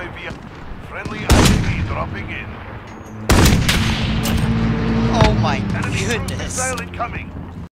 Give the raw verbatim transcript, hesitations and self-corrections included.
A V. Friendly I V dropping in. Oh my Enemy cruise goodness. missile incoming.